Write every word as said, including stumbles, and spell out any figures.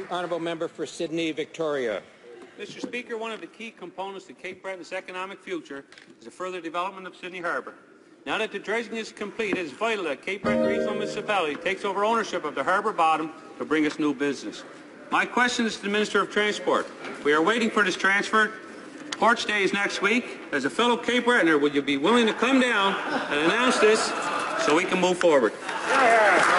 Honourable Member for Sydney, Victoria. Mister Speaker, one of the key components to Cape Breton's economic future is the further development of Sydney Harbour. Now that the dredging is complete, it is vital that Cape Breton Regional Municipality takes over ownership of the harbour bottom to bring us new business. My question is to the Minister of Transport. We are waiting for this transfer. Porch Day is next week. As a fellow Cape Bretoner, would you be willing to come down and announce this so we can move forward? Yeah.